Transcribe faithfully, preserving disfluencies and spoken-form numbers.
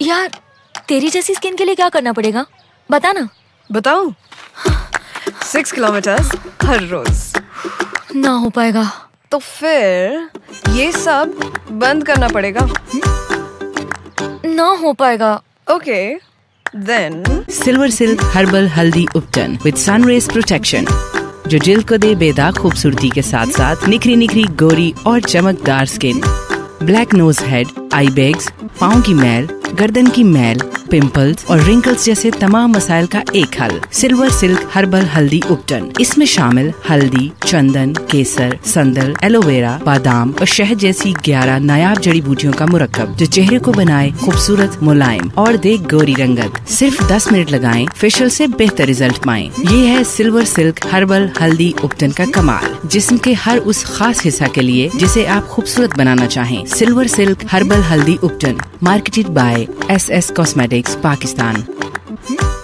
यार तेरी जैसी स्किन के लिए क्या करना पड़ेगा बता ना। बताऊं? सिक्स किलोमीटर्स हर रोज। ना हो पाएगा। तो फिर ये सब बंद करना पड़ेगा। ना हो पाएगा। Okay then silver silk herbal हल्दी उपटन विद सनरेज प्रोटेक्शन, जो जिल्द को दे बेदाग खूबसूरती के साथ साथ निखरी निखरी गोरी और चमकदार skin. Black nose head, eye bags, पाँव की मैल, गर्दन की मैल, पिंपल्स और रिंकल्स जैसे तमाम मसाइल का एक हल। सिल्वर सिल्क हर्बल हल्दी उपटन। इसमें शामिल हल्दी, चंदन, केसर, संदल, एलोवेरा, बादाम और शहद जैसी ग्यारह नायाब जड़ी बूटियों का मुरक्कब, जो चेहरे को बनाए खूबसूरत, मुलायम और दे गोरी रंगत। सिर्फ दस मिनट लगाएं, फेशियल से बेहतर रिजल्ट पाएं। ये है सिल्वर सिल्क हर्बल हल्दी उपटन का कमाल, जिस्म के हर उस खास हिस्सा के लिए जिसे आप खूबसूरत बनाना चाहें। सिल्वर सिल्क हर्बल हल्दी उपटन, marketed by S S cosmetics Pakistan.